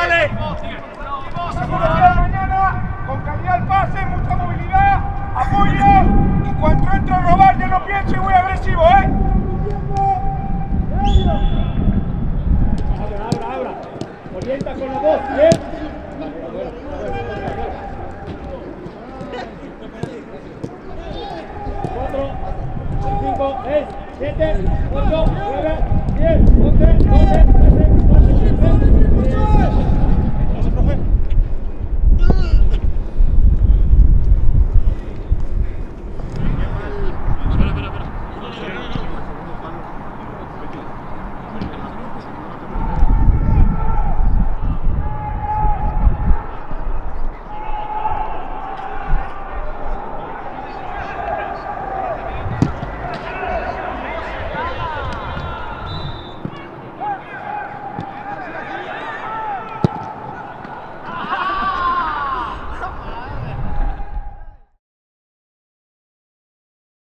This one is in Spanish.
dale. Seguro que la mañana, con calidad al pase, mucha movilidad, apoyo, y cuando entro a robar ya no pienso y voy agresivo, Abra. Orienta con la voz, bien. 4, 5, 6, 7, 8, 9, 10, 11, 12, 13, 14, 15, 16.